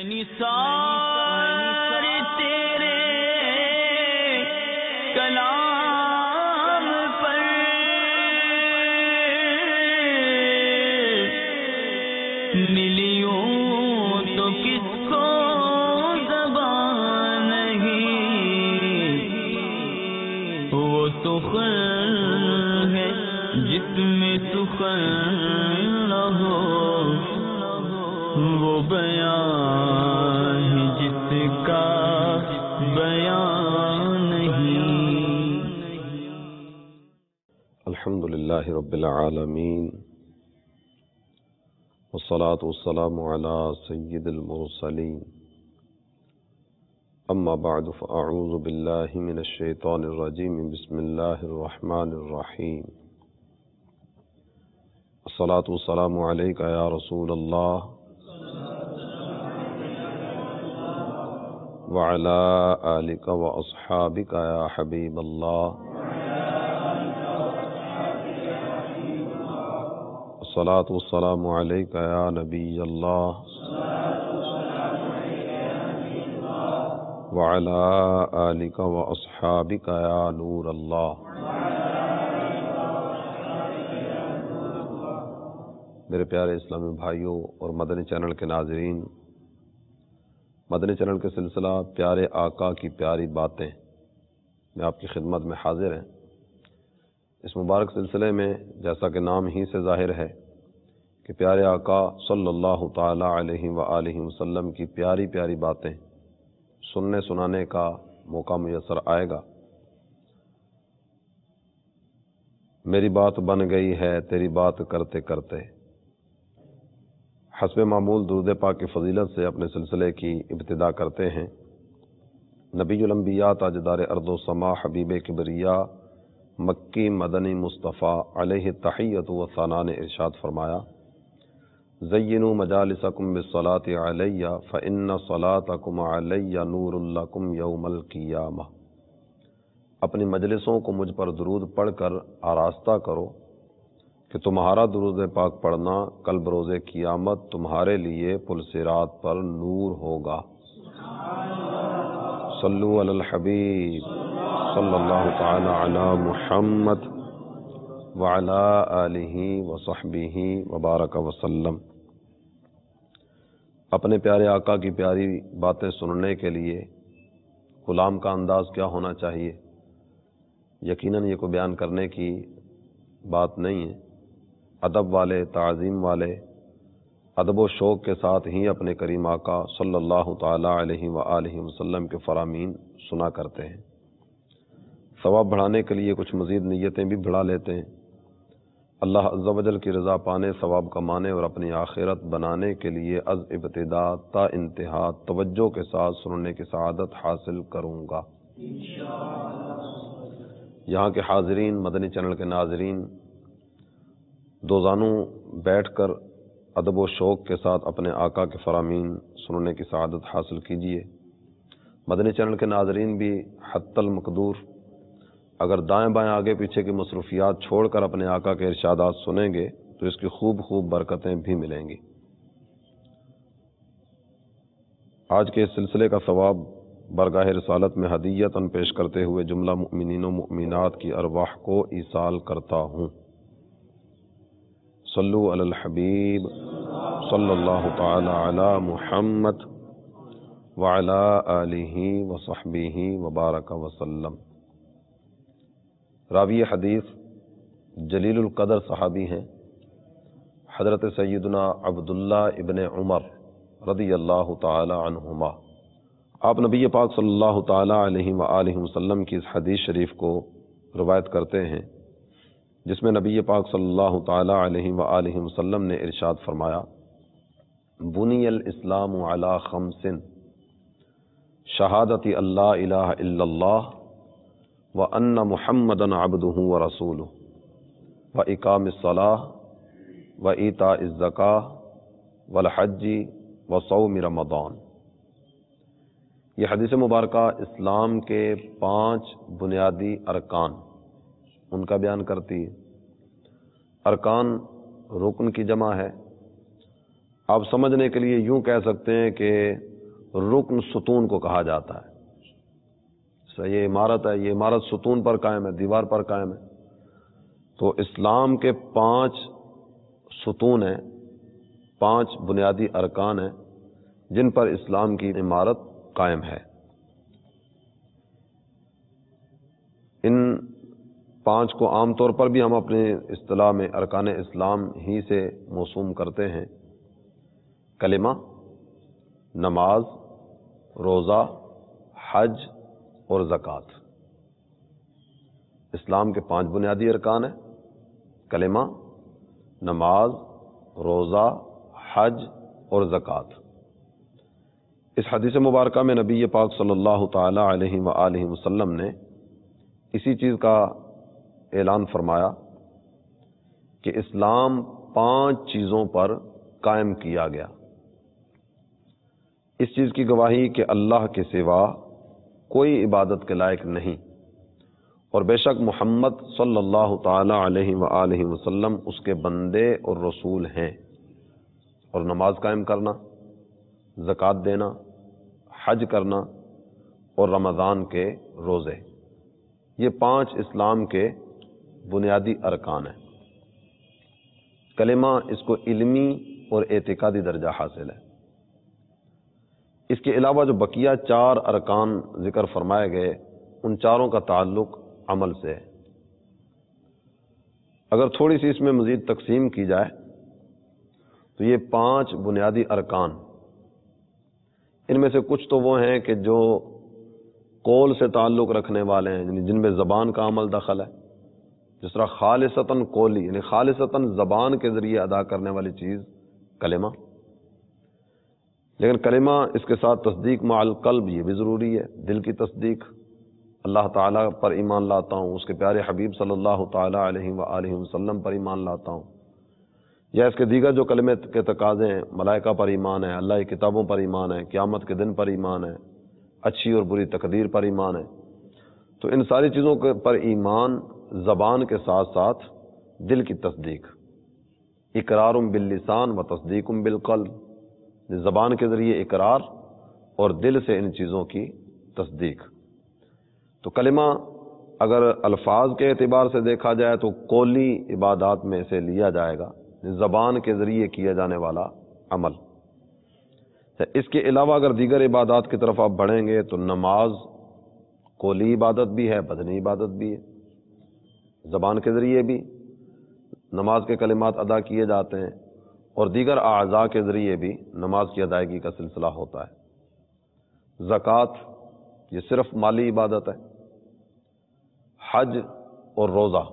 نثار تیرے کلام پر ملیوں تو کس کو زبان نہیں، وہ سخن ہے جس میں سخن نہ ہو، وہ بیان ہے جس کا بیان نہیں۔ الحمدللہ رب العالمین، والصلاة والسلام على سید المرسلین، اما بعد فاعوذ باللہ من الشیطان الرجیم، بسم اللہ الرحمن الرحیم۔ الصلاة والسلام علیکہ یا رسول اللہ وعلى آلك وأصحابك يا حبيب الله، الصلاة والسلام عليك يا نبي الله وعلى آلك وأصحابك يا نور الله۔ میرے پیارے اسلامی بھائیوں اور مدنی چینل کے ناظرین، مدنی چینل کے سلسلہ پیارے آقا کی پیاری باتیں میں آپ کی خدمت میں حاضر ہیں۔ اس مبارک سلسلے میں جیسا کہ نام ہی سے ظاہر ہے کہ پیارے آقا صلی اللہ تعالی علیہ وآلہ وسلم کی پیاری پیاری باتیں سننے سنانے کا موقع میسر آئے گا۔ میری بات بن گئی ہے تیری بات کرتے کرتے، حسب معمول درود پاک کی فضیلت سے اپنے سلسلے کی ابتدا کرتے ہیں۔ نبی الانبیاء تاجدار ارض و سما حبیب کبریا مکی مدنی مصطفیٰ علیہ تحیت و ثنا نے ارشاد فرمایا، زینوا مجالسکم بالصلاۃ علیہ فإن صلاتکم علیہ نور لکم یوم القیامہ۔ اپنی مجلسوں کو مجھ پر درود پڑھ کر آراستہ کرو کہ تمہارا درود پاک پڑھنا کل بروز قیامت تمہارے لیے پل صراط پر نور ہوگا۔ صلو علی الحبیب صلی اللہ تعالی علی محمد وعلی آلہ وصحبہ وبارک وسلم۔ اپنے پیارے آقا کی پیاری باتیں سننے کے لیے غلام کا انداز کیا ہونا چاہیے؟ یقیناً یہ کوئی بیان کرنے کی بات نہیں ہے۔ ادب والے، تعظیم والے ادب و شوق کے ساتھ ہی اپنے کریم آقا صلی اللہ تعالی علیہ وآلہ وسلم کے فرامین سنا کرتے ہیں۔ ثواب بڑھانے کے لیے کچھ مزید نیتیں بھی بڑھا لیتے ہیں۔ اللہ عز و جل کی رضا پانے، ثواب کمانے اور اپنی آخرت بنانے کے لیے از ابتدا تا انتہا توجہ کے ساتھ سننے کی سعادت حاصل کروں گا۔ یہاں کے حاضرین، مدنی چینل کے ناظرین، دوزانوں بیٹھ کر ادب و شوق کے ساتھ اپنے آقا کے فرامین سننے کی سعادت حاصل کیجیے۔ مدنی چینل کے ناظرین بھی حتی المقدور اگر دائیں بائیں آگے پیچھے کی مصروفیات چھوڑ کر اپنے آقا کے ارشادات سنیں گے تو اس کی خوب خوب برکتیں بھی ملیں گی۔ آج کے اس سلسلے کا ثواب برگاہ رسالت میں ہدیۃً پیش کرتے ہوئے جملہ مؤمنین و مؤمنات کی ارواح کو ایصال کرتا ہوں۔ صلو علی الحبیب صلی اللہ تعالی علی محمد وعلی آلہ وصحبہ وبارک وسلم۔ راوی حدیث جلیل القدر صحابی ہیں حضرت سیدنا عبداللہ ابن عمر رضی اللہ تعالی عنہما۔ آپ نبی پاک صلی اللہ تعالی علیہ وآلہ وسلم کی اس حدیث شریف کو روایت کرتے ہیں جس میں نبی پاک صلی اللہ تعالی علیہ وآلہ وسلم نے ارشاد فرمایا، بنی الاسلام علی خمس، شہادت اللہ الہ الا اللہ وان محمدا عبدہ ورسولہ واقام الصلاۃ وایتاء الزکاۃ والحج وصوم رمضان۔ یہ حدیث مبارکہ اسلام کے 5 بنیادی ارکان ان کا بیان کرتی ہے۔ ارکان رکن کی جمع ہے، آپ سمجھنے کے لیے یوں کہہ سکتے ہیں کہ رکن ستون کو کہا جاتا ہے. یہ عمارت ہے، یہ عمارت ستون پر قائم ہے، دیوار پر قائم ہے. تو اسلام کے 5 ستون ہیں، 5 بنیادی ارکان ہیں جن پر اسلام کی عمارت قائم ہے. ان 5 کو عام طور پر بھی ہم اپنے اصطلاح میں ارکان اسلام ہی سے موسوم کرتے ہیں. کلمہ، نماز، روزہ، حج اور زکوٰۃ. اسلام کے 5 بنیادی ارکان ہیں: کلمہ، نماز، روزہ، حج اور زکوٰۃ. اس حدیث مبارکہ میں نبی پاک صلی اللہ تعالی علیہ وآلہ وسلم نے اسی چیز کا اعلان فرمایا کہ اسلام 5 چیزوں پر قائم کیا گیا. اس چیز کی گواہی کہ اللہ کے سوا کوئی عبادت کے لائق نہیں، اور بے شک محمد صلی اللہ تعالی علیہ وآلہ وسلم اس کے بندے اور رسول ہیں. اور نماز قائم کرنا، زکوٰۃ دینا، حج کرنا اور رمضان کے روزے، یہ 5 اسلام کے بنیادی ارکان ہیں. کلمہ اس کو علمی اور اعتقادی درجہ حاصل ہے. اس کے علاوہ جو بقیہ 4 ارکان ذکر فرمائے گئے، ان چاروں کا تعلق عمل سے ہے. اگر تھوڑی سی اس میں مزید تقسیم کی جائے تو یہ 5 بنیادی ارکان، ان میں سے کچھ تو وہ ہیں کہ جو قول سے تعلق رکھنے والے ہیں، جن میں زبان کا عمل دخل ہے. جس طرح خالصتاً قولی، یعنی خالصتاً زبان کے ذریعے ادا کرنے والی چیز کلمہ. لیکن کلمہ اس کے ساتھ تصدیق مع القلب، یہ بھی ضروری ہے، دل کی تصدیق. اللہ تعالیٰ پر ایمان لاتا ہوں، اس کے پیارے حبیب صلی اللہ تعالی علیہ وآلہ وسلم پر ایمان لاتا ہوں، یا اس کے دیگر جو کلمے کے تقاضے ہیں، ملائکہ پر ایمان ہے، اللہ کی کتابوں پر ایمان ہے، قیامت کے دن پر ایمان ہے، اچھی اور بری تقدیر پر ایمان ہے. تو ان ساری چیزوں پر ایمان زبان کے ساتھ ساتھ دل کی تصدیق. اقرار باللسان و تصدیق بالقلب، زبان کے ذریعے اقرار اور دل سے ان چیزوں کی تصدیق. تو کلمہ اگر الفاظ کے اعتبار سے دیکھا جائے تو قولی عبادات میں سے لیا جائے گا، زبان کے ذریعے کیا جانے والا عمل. اس کے علاوہ اگر دیگر عبادات کی طرف آپ بڑھیں گے تو نماز قولی عبادت بھی ہے، بدنی عبادت بھی ہے. زبان کے ذریعے بھی نماز کے کلمات ادا کیے جاتے ہیں، اور دیگر اعضاء کے ذریعے بھی نماز کی ادائیگی کا سلسلہ ہوتا ہے. زکوٰۃ یہ صرف مالی عبادت ہے. حج اور روزہ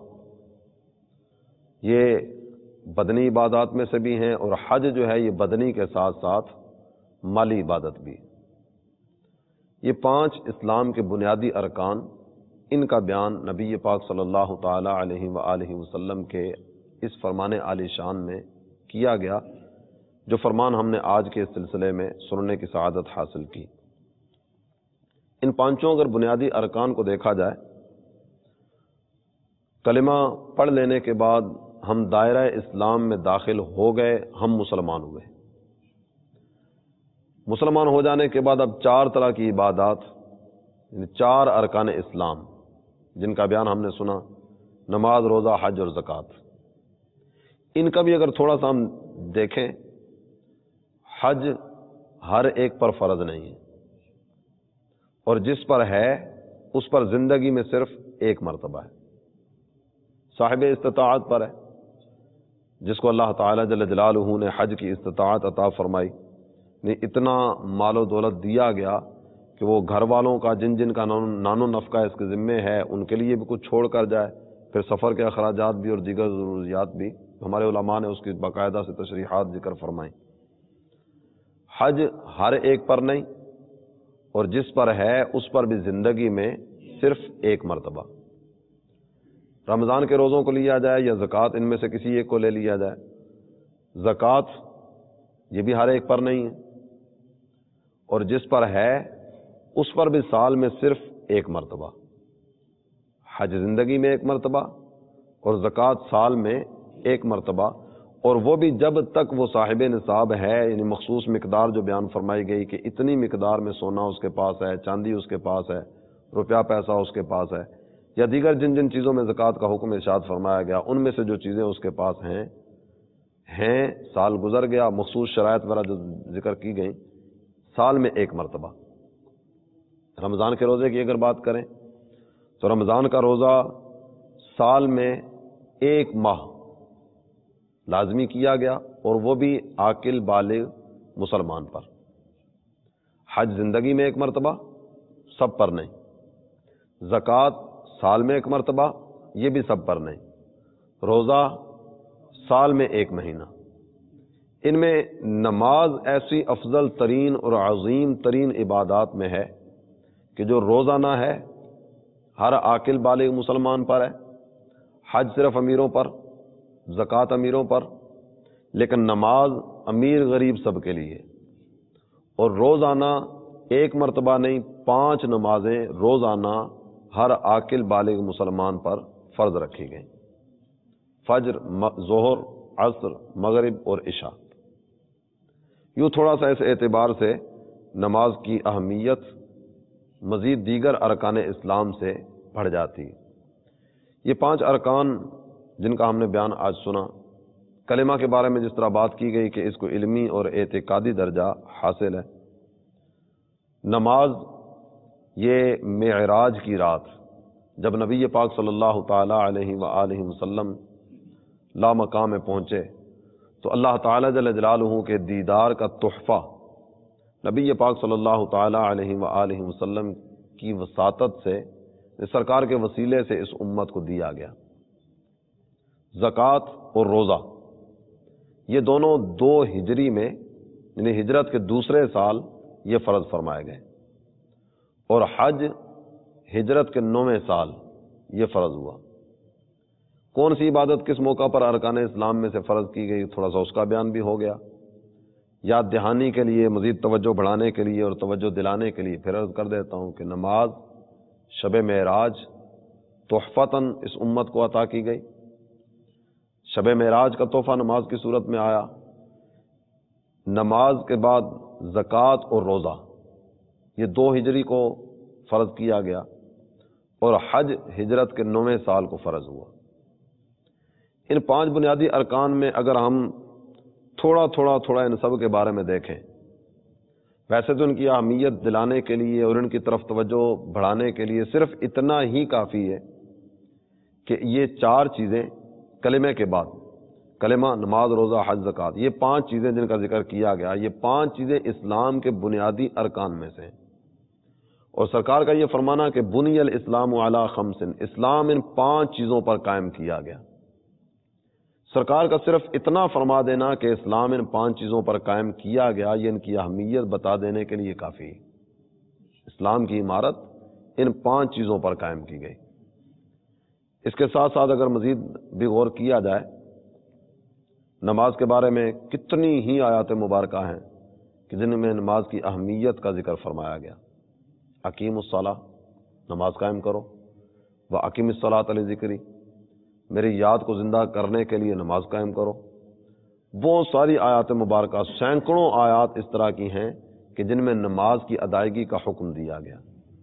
یہ بدنی عبادات میں سے بھی ہیں، اور حج جو ہے یہ بدنی کے ساتھ ساتھ مالی عبادت بھی. یہ 5 اسلام کے بنیادی ارکان، ان کا بیان نبی پاک صلی اللہ تعالی علیہ وآلہ وسلم کے اس فرمان عالی شان میں کیا گیا، جو فرمان ہم نے آج کے اس سلسلے میں سننے کی سعادت حاصل کی. ان 5 اگر بنیادی ارکان کو دیکھا جائے، کلمہ پڑھ لینے کے بعد ہم دائرہ اسلام میں داخل ہو گئے، ہم مسلمان ہوئے. مسلمان ہو جانے کے بعد اب 4 طرح کی عبادات، یعنی 4 ارکان اسلام جن کا بیان ہم نے سنا، نماز، روزہ، حج اور زکوٰۃ، ان کا بھی اگر تھوڑا سا ہم دیکھیں، حج ہر ایک پر فرض نہیں ہے، اور جس پر ہے اس پر زندگی میں صرف ایک مرتبہ ہے. صاحب استطاعت پر ہے، جس کو اللہ تعالیٰ جل جلالہ نے حج کی استطاعت عطا فرمائی، نے اتنا مال و دولت دیا گیا کہ وہ گھر والوں کا جن کا نان و نفقہ اس کے ذمے ہے، ان کے لیے بھی کچھ چھوڑ کر جائے، پھر سفر کے اخراجات بھی اور دیگر ضروریات بھی. ہمارے علماء نے اس کی باقاعدہ سے تشریحات ذکر فرمائیں. حج ہر ایک پر نہیں، اور جس پر ہے اس پر بھی زندگی میں صرف ایک مرتبہ. رمضان کے روزوں کو لیا جائے یا زکوٰۃ، ان میں سے کسی ایک کو لے لیا جائے. زکوٰۃ یہ بھی ہر ایک پر نہیں ہے، اور جس پر ہے اس پر بھی سال میں صرف ایک مرتبہ. حج زندگی میں ایک مرتبہ اور زکوٰۃ سال میں ایک مرتبہ، اور وہ بھی جب تک وہ صاحب نصاب ہے، یعنی مخصوص مقدار جو بیان فرمائی گئی کہ اتنی مقدار میں سونا اس کے پاس ہے، چاندی اس کے پاس ہے، روپیہ پیسہ اس کے پاس ہے، یا دیگر جن جن چیزوں میں زکوٰۃ کا حکم ارشاد فرمایا گیا ان میں سے جو چیزیں اس کے پاس ہیں، سال گزر گیا، مخصوص شرائط وغیرہ جو ذکر کی گئیں، سال میں ایک مرتبہ۔ رمضان کے روزے کی اگر بات کریں تو رمضان کا روزہ سال میں ایک ماہ لازمی کیا گیا، اور وہ بھی عاقل بالغ مسلمان پر۔ حج زندگی میں ایک مرتبہ، سب پر نہیں۔ زکوٰۃ سال میں ایک مرتبہ، یہ بھی سب پر نہیں۔ روزہ سال میں ایک مہینہ۔ ان میں نماز ایسی افضل ترین اور عظیم ترین عبادات میں ہے کہ جو روزانہ ہے، ہر عاقل بالغ مسلمان پر ہے، حج صرف امیروں پر، زکوٰۃ امیروں پر، لیکن نماز امیر غریب سب کے لیے، اور روزانہ ایک مرتبہ نہیں 5 نمازیں روزانہ ہر عاقل بالغ مسلمان پر فرض رکھی گئیں، فجر، ظہر، عصر، مغرب اور عشاء۔ یوں تھوڑا سا اس اعتبار سے نماز کی اہمیت مزید دیگر ارکان اسلام سے بڑھ جاتی ہے۔ یہ 5 ارکان جن کا ہم نے بیان آج سنا، کلمہ کے بارے میں جس طرح بات کی گئی کہ اس کو علمی اور اعتقادی درجہ حاصل ہے۔ نماز یہ معراج کی رات جب نبی پاک صلی اللہ تعالی علیہ وآلہ وسلم لا مقام میں پہنچے تو اللہ تعالی جل جلالہ کے دیدار کا تحفہ نبی پاک صلی اللہ تعالی علیہ وآلہ وسلم کی وساطت سے، سرکار کے وسیلے سے اس امت کو دیا گیا۔ زکوٰۃ اور روزہ یہ دونوں 2 ہجری میں، یعنی ہجرت کے دوسرے سال یہ فرض فرمائے گئے، اور حج ہجرت کے 9ویں سال یہ فرض ہوا۔ کون سی عبادت کس موقع پر ارکان اسلام میں سے فرض کی گئی، تھوڑا سا اس کا بیان بھی ہو گیا۔ یاد دہانی کے لیے، مزید توجہ بڑھانے کے لیے اور توجہ دلانے کے لیے پھر عرض کر دیتا ہوں کہ نماز شب معراج تحفتاً اس امت کو عطا کی گئی۔ شب معراج کا تحفہ نماز کی صورت میں آیا۔ نماز کے بعد زکوٰۃ اور روزہ یہ 2 ہجری کو فرض کیا گیا، اور حج ہجرت کے 9ویں سال کو فرض ہوا۔ ان 5 بنیادی ارکان میں اگر ہم تھوڑا ان سب کے بارے میں دیکھیں، ویسے تو ان کی اہمیت دلانے کے لیے اور ان کی طرف توجہ بڑھانے کے لیے صرف اتنا ہی کافی ہے کہ یہ 4 چیزیں کلمے کے بعد، کلمہ، نماز، روزہ، حج، زکوٰۃ، یہ 5 چیزیں جن کا ذکر کیا گیا، یہ 5 چیزیں اسلام کے بنیادی ارکان میں سے ہیں۔ اور سرکار کا یہ فرمانا کہ بنی الاسلام علی 5، اسلام ان 5 چیزوں پر قائم کیا گیا۔ سرکار کا صرف اتنا فرما دینا کہ اسلام ان 5 چیزوں پر قائم کیا گیا، یہ ان کی اہمیت بتا دینے کے لیے کافی ہے۔ اسلام کی عمارت ان 5 چیزوں پر قائم کی گئی۔ اس کے ساتھ ساتھ اگر مزید بھی غور کیا جائے، نماز کے بارے میں کتنی ہی آیات مبارکہ ہیں کہ جن میں نماز کی اہمیت کا ذکر فرمایا گیا۔ اقیم الصلاۃ، نماز قائم کرو، واقیم الصلاۃ لذکری، میری یاد کو زندہ کرنے کے لیے نماز قائم کرو۔ وہ ساری آیات مبارکہ، سینکڑوں آیات اس طرح کی ہیں کہ جن میں نماز کی ادائیگی کا حکم دیا گیا۔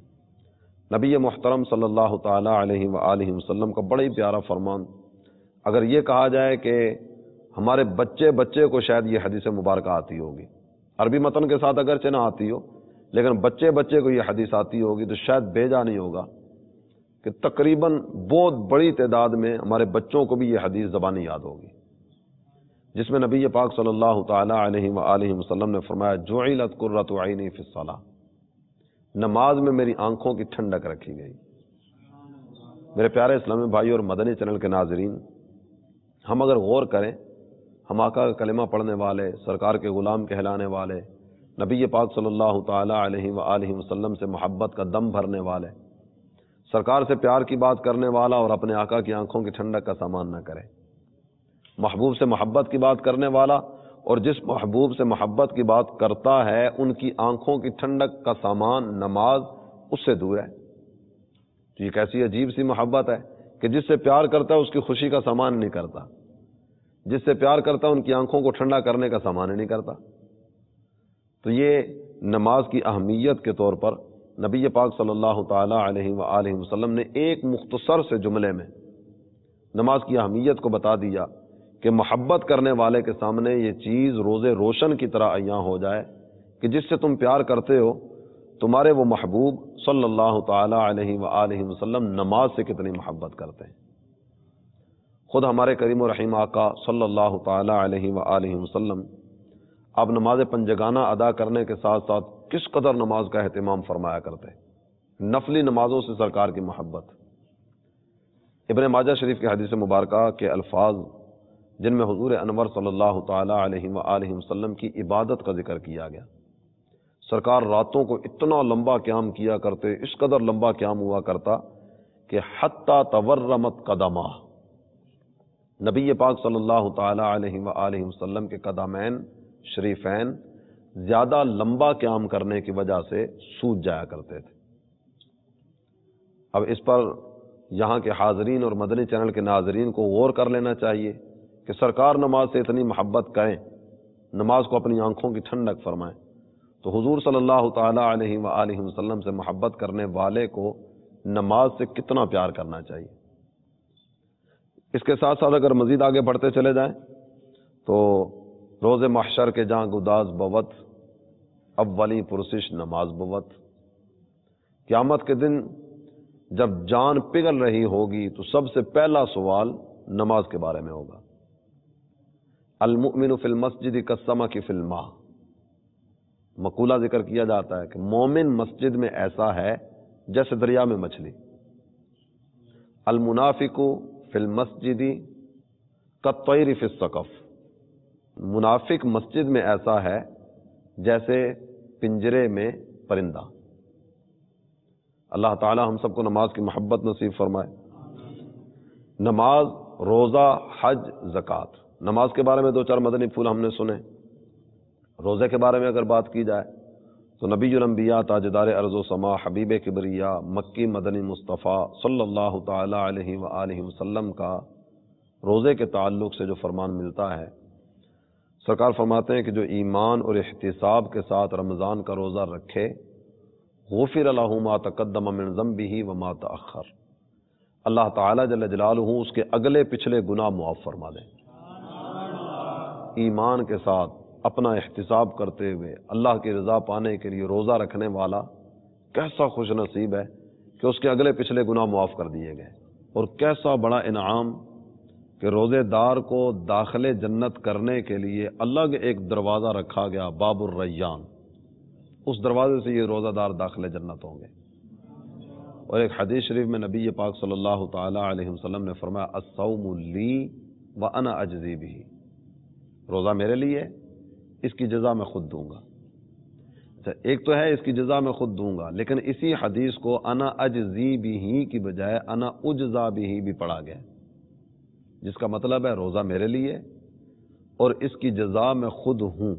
نبی محترم صلی اللہ تعالی علیہ وآلہ وسلم کا بڑا ہی پیارا فرمان، اگر یہ کہا جائے کہ ہمارے بچے کو شاید یہ حدیث مبارکہ آتی ہوگی، عربی متن کے ساتھ اگرچہ نہ آتی ہو، لیکن بچے کو یہ حدیث آتی ہوگی تو شاید بھیجا نہیں ہوگا کہ تقریباً بہت بڑی تعداد میں ہمارے بچوں کو بھی یہ حدیث زبانی یاد ہوگی، جس میں نبی پاک صلی اللہ تعالی علیہ وآلہ وسلم نے فرمایا جعلت قرۃ عینی فی الصلاۃ، نماز میں میری آنکھوں کی ٹھنڈک رکھی گئی۔ میرے پیارے اسلامی بھائی اور مدنی چینل کے ناظرین، ہم اگر غور کریں، ہم آقا کا کلمہ پڑھنے والے، سرکار کے غلام کہلانے والے، نبی پاک صلی اللہ تعالی علیہ وآلہ وسلم سے محبت کا دم بھرنے والے، سرکار سے پیار کی بات کرنے والا اور اپنے آقا کی آنکھوں کی ٹھنڈک کا سامان نہ کرے، محبوب سے محبت کی بات کرنے والا اور جس محبوب سے محبت کی بات کرتا ہے ان کی آنکھوں کی ٹھنڈک کا سامان نماز اس سے دور ہے۔ تو یہ کیسی عجیب سی محبت ہے کہ جس سے پیار کرتا ہے اس کی خوشی کا سامان نہیں کرتا، جس سے پیار کرتا ان کی آنکھوں کو ٹھنڈا کرنے کا سامان ہی نہیں کرتا۔ تو یہ نماز کی اہمیت کے طور پر نبی پاک صلی اللہ تعالی علیہ وآلہ وسلم نے ایک مختصر سے جملے میں نماز کی اہمیت کو بتا دیا کہ محبت کرنے والے کے سامنے یہ چیز روز روشن کی طرح عیاں ہو جائے کہ جس سے تم پیار کرتے ہو، تمہارے وہ محبوب صلی اللہ تعالی علیہ وآلہ وسلم نماز سے کتنی محبت کرتے ہیں۔ خود ہمارے کریم و رحیم آقا صلی اللہ تعالی علیہ وآلہ وسلم آپ نماز پنجگانہ ادا کرنے کے ساتھ ساتھ کس قدر نماز کا اہتمام فرمایا کرتے ہیں، نفلی نمازوں سے سرکار کی محبت۔ ابن ماجہ شریف کی حدیث مبارکہ کے الفاظ جن میں حضور انور صلی اللہ تعالی علیہ وآلہ وسلم کی عبادت کا ذکر کیا گیا، سرکار راتوں کو اتنا لمبا قیام کیا کرتے، اس قدر لمبا قیام ہوا کرتا کہ حتی تورمت قدمہ، نبی پاک صلی اللہ تعالی علیہ وآلہ وسلم کے قدمین شریفین زیادہ لمبا قیام کرنے کی وجہ سے سوج جایا کرتے تھے۔ اب اس پر یہاں کے حاضرین اور مدنی چینل کے ناظرین کو غور کر لینا چاہیے کہ سرکار نماز سے اتنی محبت کریں، نماز کو اپنی آنکھوں کی ٹھنڈک فرمائیں، تو حضور صلی اللہ تعالی علیہ وآلہ وسلم سے محبت کرنے والے کو نماز سے کتنا پیار کرنا چاہیے۔ اس کے ساتھ ساتھ اگر مزید آگے بڑھتے چلے جائیں تو روز محشر کے جہاں گداز بوت اولی پرسش نماز بوت، قیامت کے دن جب جان پگھل رہی ہوگی تو سب سے پہلا سوال نماز کے بارے میں ہوگا۔ المؤمن فی المسجد کالسمک فی الماء، مقولہ ذکر کیا جاتا ہے کہ مومن مسجد میں ایسا ہے جیسے دریا میں مچھلی۔ المنافق فی المسجد کالطیر فی السقف، منافق مسجد میں ایسا ہے جیسے پنجرے میں پرندہ۔ اللہ تعالی ہم سب کو نماز کی محبت نصیب فرمائے۔ نماز، روزہ، حج، زکوٰۃ، نماز کے بارے میں دو چار مدنی پھول ہم نے سنے۔ روزے کے بارے میں اگر بات کی جائے تو نبی الانبیاء تاجدار ارض و سما حبیب کبریا مکی مدنی مصطفیٰ صلی اللہ تعالی علیہ وآلہ وسلم کا روزے کے تعلق سے جو فرمان ملتا ہے، سرکار فرماتے ہیں کہ جو ایمان اور احتساب کے ساتھ رمضان کا روزہ رکھے، غفر لہ ما تقدم من ذنبہ وما تأخر، اللہ تعالیٰ جل جلالہ اس کے اگلے پچھلے گناہ معاف فرما دیں۔ ایمان کے ساتھ اپنا احتساب کرتے ہوئے اللہ کی رضا پانے کے لیے روزہ رکھنے والا کیسا خوش نصیب ہے کہ اس کے اگلے پچھلے گناہ معاف کر دیے گئے، اور کیسا بڑا انعام کہ روزے دار کو داخل جنت کرنے کے لیے الگ ایک دروازہ رکھا گیا، باب الریان، اس دروازے سے یہ روزہ دار داخل جنت ہوں گے۔ اور ایک حدیث شریف میں نبی پاک صلی اللہ تعالی علیہ وسلم نے فرمایا الصوم لی وانا اجزی بہ، روزہ میرے لیے، اس کی جزا میں خود دوں گا۔ اچھا، ایک تو ہے اس کی جزا میں خود دوں گا، لیکن اسی حدیث کو انا اجزی بہ کی بجائے انا اجزا بہ بھی پڑھا گیا، جس کا مطلب ہے روزہ میرے لیے اور اس کی جزا میں خود ہوں۔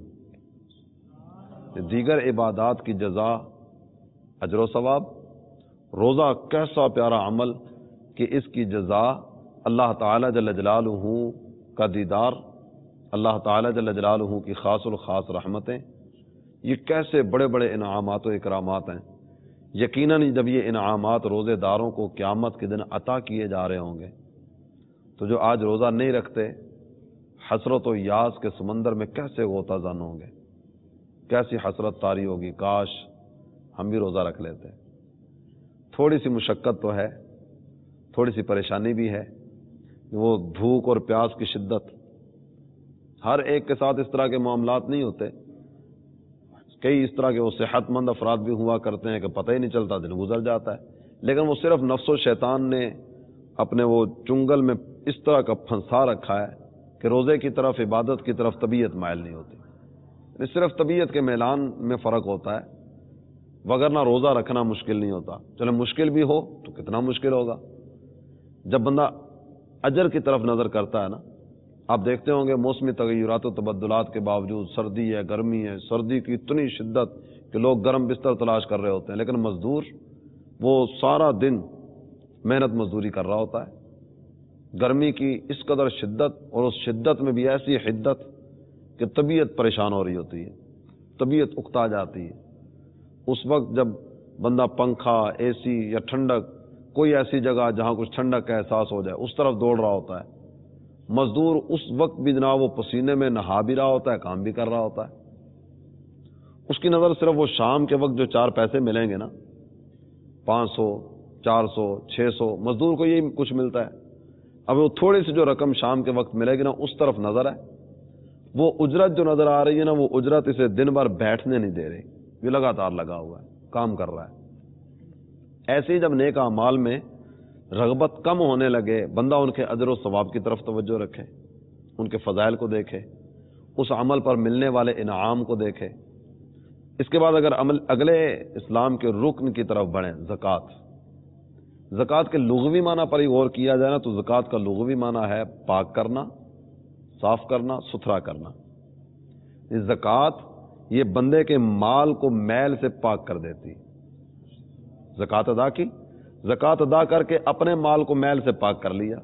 دیگر عبادات کی جزا، اجر و ثواب، روزہ کیسا پیارا عمل کہ اس کی جزا اللہ تعالی جل جلالہ کا دیدار، اللہ تعالی جل جلالہ کی خاص الخاص رحمتیں، یہ کیسے بڑے بڑے انعامات و اکرامات ہیں۔ یقیناً جب یہ انعامات روزے داروں کو قیامت کے دن عطا کیے جا رہے ہوں گے تو جو آج روزہ نہیں رکھتے حسرت و یاس کے سمندر میں کیسے غوطہ زن ہوں گے، کیسی حسرت طاری ہوگی، کاش ہم بھی روزہ رکھ لیتے۔ تھوڑی سی مشقت تو ہے، تھوڑی سی پریشانی بھی ہے، وہ بھوک اور پیاس کی شدت، ہر ایک کے ساتھ اس طرح کے معاملات نہیں ہوتے۔ کئی اس طرح کے وہ صحت مند افراد بھی ہوا کرتے ہیں کہ پتہ ہی نہیں چلتا، دن گزر جاتا ہے، لیکن وہ صرف نفس و شیطان نے اپنے وہ چنگل میں اس طرح کا پھنسا رکھا ہے کہ روزے کی طرف، عبادت کی طرف طبیعت مائل نہیں ہوتی۔ صرف طبیعت کے میلان میں فرق ہوتا ہے، وگرنہ روزہ رکھنا مشکل نہیں ہوتا۔ چلے مشکل بھی ہو تو کتنا مشکل ہوگا جب بندہ اجر کی طرف نظر کرتا ہے نا۔ آپ دیکھتے ہوں گے موسمی تغیرات و تبدلات کے باوجود، سردی ہے، گرمی ہے، سردی کی اتنی شدت کہ لوگ گرم بستر تلاش کر رہے ہوتے ہیں، لیکن مزدور وہ سارا دن محنت مزدوری کر رہا ہوتا ہے، گرمی کی اس قدر شدت، اور اس شدت میں بھی ایسی حدت کہ طبیعت پریشان ہو رہی ہوتی ہے، طبیعت اکتا جاتی ہے۔ اس وقت جب بندہ پنکھا، اے سی یا ٹھنڈک، کوئی ایسی جگہ جہاں کچھ ٹھنڈک کا احساس ہو جائے، اس طرف دوڑ رہا ہوتا ہے۔ مزدور اس وقت بھی جناب وہ پسینے میں نہا بھی رہا ہوتا ہے، کام بھی کر رہا ہوتا ہے۔ اس کی نظر صرف وہ شام کے وقت جو 4 پیسے ملیں گے نا، 500 400 600 مزدور کو یہی کچھ ملتا ہے۔ اب وہ تھوڑی سی جو رقم شام کے وقت ملے گی نا، اس طرف نظر ہے۔ وہ اجرت جو نظر آ رہی ہے نا، وہ اجرت اسے دن بھر بیٹھنے نہیں دے رہی، یہ لگاتار لگا ہوا ہے، کام کر رہا ہے۔ ایسے ہی جب نیک اعمال میں رغبت کم ہونے لگے، بندہ ان کے اجر و ثواب کی طرف توجہ رکھے، ان کے فضائل کو دیکھے، اس عمل پر ملنے والے انعام کو دیکھے۔ اس کے بعد اگر اگلے اسلام کے رکن کی طرف بڑھیں، زکوٰۃ۔ زکوٰۃ کے لغوی معنی پر ہی غور کیا جائے نا، تو زکوٰۃ کا لغوی معنی ہے پاک کرنا، صاف کرنا، ستھرا کرنا۔ زکوٰۃ یہ بندے کے مال کو میل سے پاک کر دیتی۔ زکوٰۃ ادا کی، زکوٰۃ ادا کر کے اپنے مال کو میل سے پاک کر لیا۔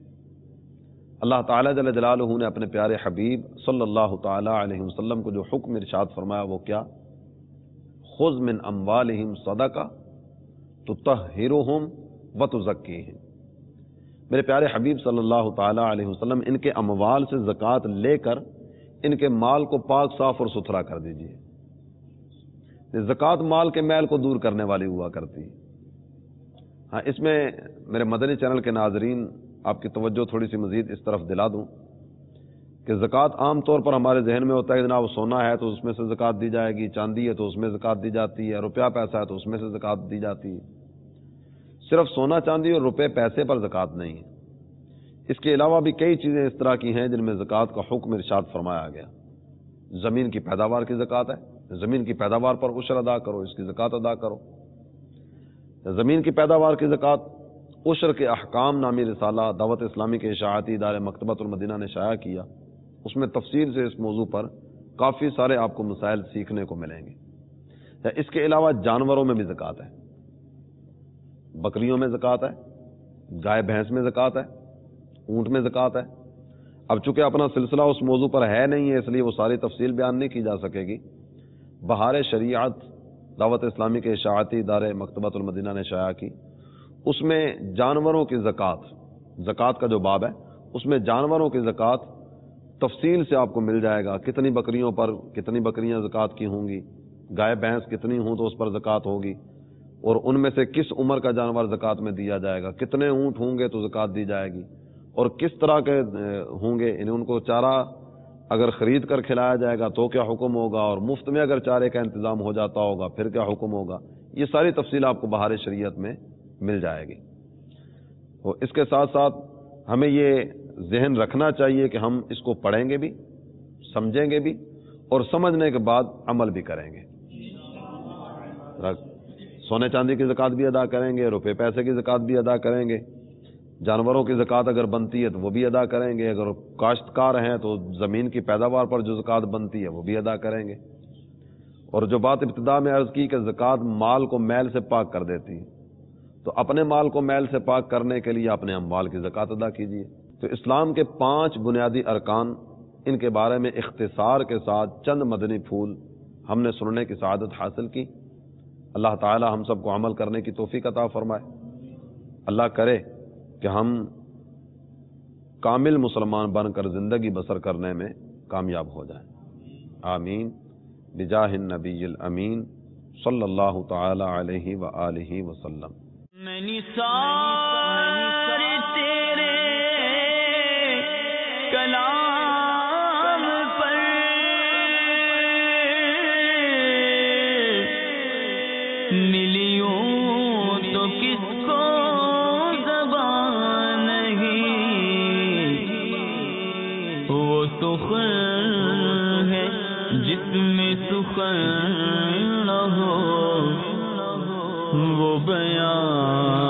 اللہ تعالیٰ جل جلالہ نے اپنے پیارے حبیب صلی اللہ تعالیٰ علیہ وسلم کو جو حکم ارشاد فرمایا وہ کیا؟ خذ من اموالہم صدقہ تطہرہم وتزکیہم۔ میرے پیارے حبیب صلی اللہ تعالیٰ علیہ وسلم ان کے اموال سے زکوٰۃ لے کر ان کے مال کو پاک، صاف اور ستھرا کر دیجیے۔ زکوٰۃ مال کے میل کو دور کرنے والی ہوا کرتی ہے۔ ہاں، اس میں میرے مدنی چینل کے ناظرین آپ کی توجہ تھوڑی سی مزید اس طرف دلا دوں کہ زکوٰۃ عام طور پر ہمارے ذہن میں ہوتا ہے کہ جناب سونا ہے تو اس میں سے زکوٰۃ دی جائے گی، چاندی ہے تو اس میں زکوٰۃ دی جاتی ہے، روپیہ پیسہ ہے تو اس میں سے زکوٰۃ دی جاتی ہے۔ صرف سونا چاندی اور روپے پیسے پر زکوٰۃ نہیں ہے، اس کے علاوہ بھی کئی چیزیں اس طرح کی ہیں جن میں زکوٰۃ کا حکم ارشاد فرمایا گیا۔ زمین کی پیداوار کی زکوٰۃ ہے، زمین کی پیداوار پر عشر ادا کرو، اس کی زکوٰۃ ادا کرو۔ زمین کی پیداوار کی زکوٰۃ، عشر کے احکام نامی رسالہ دعوت اسلامی کے اشاعتی ادارے مکتبۃ المدینہ نے شائع کیا، اس میں تفصیل سے اس موضوع پر کافی سارے آپ کو مسائل سیکھنے کو ملیں گے۔ اس کے علاوہ جانوروں میں بھی زکوٰۃ ہے، بکریوں میں زکوٰۃ ہے، گائے بھینس میں زکوٰۃ ہے، اونٹ میں زکوٰۃ ہے۔ اب چونکہ اپنا سلسلہ اس موضوع پر ہے نہیں ہے، اس لیے وہ ساری تفصیل بیان نہیں کی جا سکے گی۔ بہار شریعت دعوت اسلامی کے اشاعتی ادارے مکتبۃ المدینہ نے شائع کی، اس میں جانوروں کی زکوٰۃ کا جو باب ہے، اس میں جانوروں کی زکوٰۃ تفصیل سے آپ کو مل جائے گا۔ کتنی بکریوں پر کتنی بکریاں زکوٰۃ کی ہوں گی، گائے بھینس کتنی ہوں تو اس پر زکوٰۃ ہوگی، اور ان میں سے کس عمر کا جانور زکوٰۃ میں دیا جائے گا، کتنے اونٹ ہوں گے تو زکوٰۃ دی جائے گی، اور کس طرح کے ہوں گے، یعنی ان کو چارہ اگر خرید کر کھلایا جائے گا تو کیا حکم ہوگا، اور مفت میں اگر چارے کا انتظام ہو جاتا ہوگا پھر کیا حکم ہوگا۔ یہ ساری تفصیل آپ کو بہار شریعت میں مل جائے گی۔ اور اس کے ساتھ ساتھ ہمیں یہ ذہن رکھنا چاہیے کہ ہم اس کو پڑھیں گے بھی، سمجھیں گے بھی، اور سمجھنے کے بعد عمل بھی کریں گے۔ سونے چاندی کی زکوٰۃ بھی ادا کریں گے، روپے پیسے کی زکوٰۃ بھی ادا کریں گے، جانوروں کی زکوٰۃ اگر بنتی ہے تو وہ بھی ادا کریں گے، اگر کاشتکار ہیں تو زمین کی پیداوار پر جو زکوٰۃ بنتی ہے وہ بھی ادا کریں گے۔ اور جو بات ابتدا میں عرض کی کہ زکوٰۃ مال کو میل سے پاک کر دیتی ہے، تو اپنے مال کو میل سے پاک کرنے کے لیے اپنے اموال کی زکوٰۃ ادا کیجیے۔ تو اسلام کے 5 بنیادی ارکان، ان کے بارے میں اختصار کے ساتھ چند مدنی پھول ہم نے سننے کی سعادت حاصل کی۔ اللہ تعالی ہم سب کو عمل کرنے کی توفیق عطا فرمائے۔ اللہ کرے کہ ہم کامل مسلمان بن کر زندگی بسر کرنے میں کامیاب ہو جائیں۔ آمین بجاہ النبی الامین صلی اللہ تعالی علیہ وآلہ وسلم۔ میں نثار تیرے کلام پر ملیوں تو کس کو زبان نہیں، وہ سخن ہے جس میں سخن نہ ہو، وہ بیان